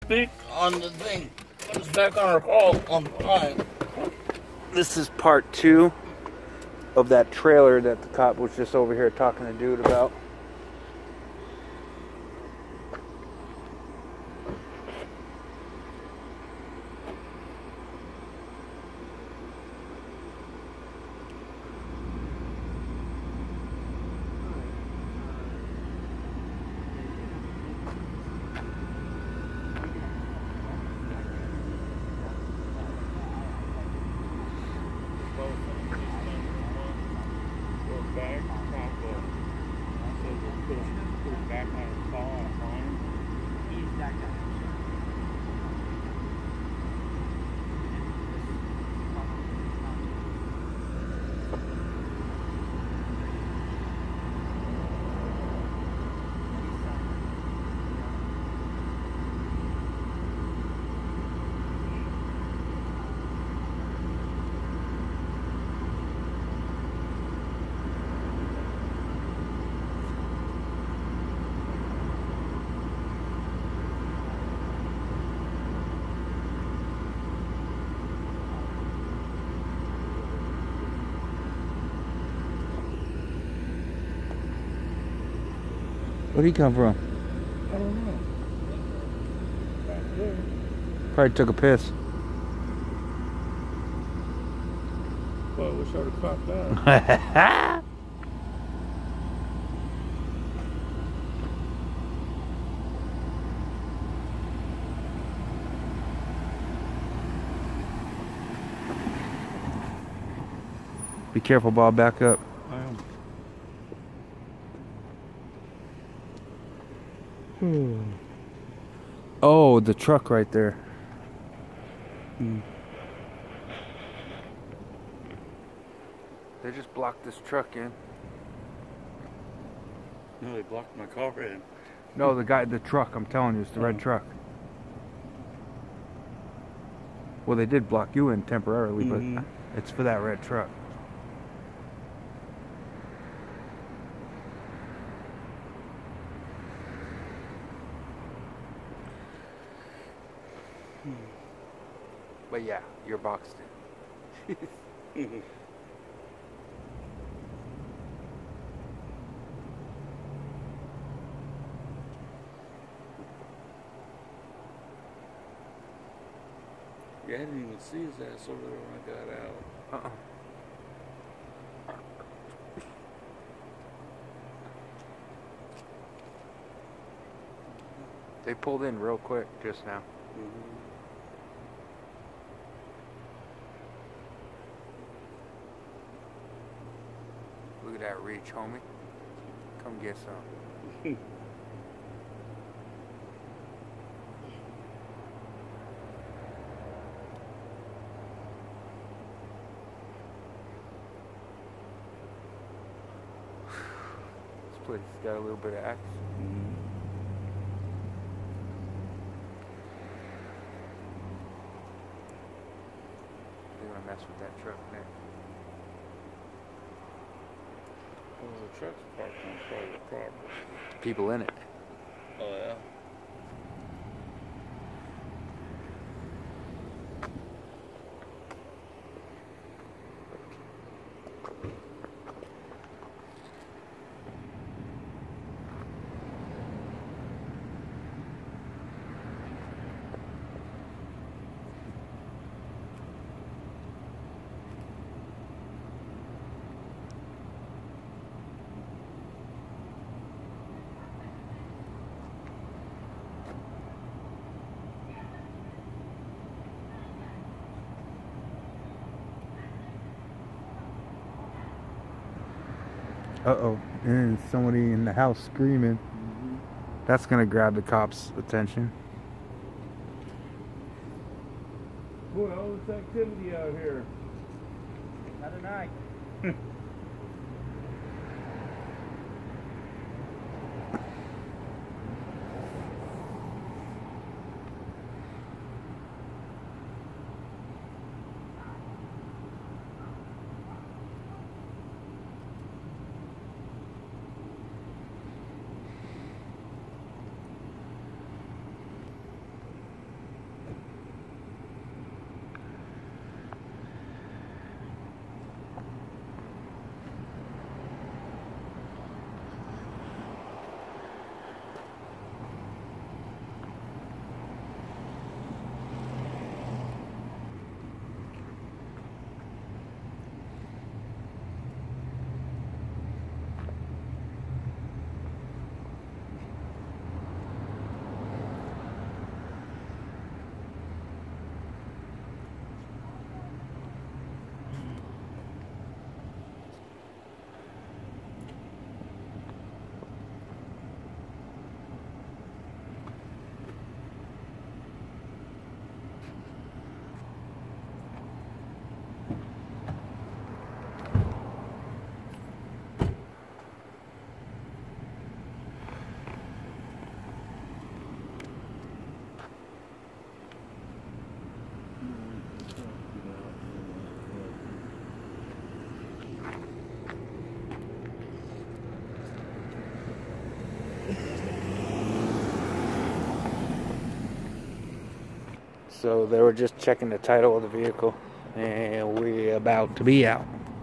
Speak on the thing. It's back on our call on time. This is part 2 of that trailer that the cop was just over here talking to dude about. Where'd he come from? I don't know. Back there. Probably took a piss. Well, I wish I would have caught that. Be careful, Bob. Back up. I am. Oh, the truck right there. They just blocked this truck in. No, they blocked my car in. No, the truck, I'm telling you, it's the red truck. Well, they did block you in temporarily, but it's for that red truck. But yeah, you're boxed in. Yeah, I didn't even see his ass over there when I got out. They pulled in real quick just now. Look at that reach, homie. Come get some. This place has got a little bit of action. They're gonna mess with that truck next. Well, the truck's parked on private property. People in it. Oh, yeah? Uh-oh. And somebody in the house screaming. That's gonna grab the cops' attention. Boy, all this activity out here. Not tonight. So they were just checking the title of the vehicle, and we're about to be out.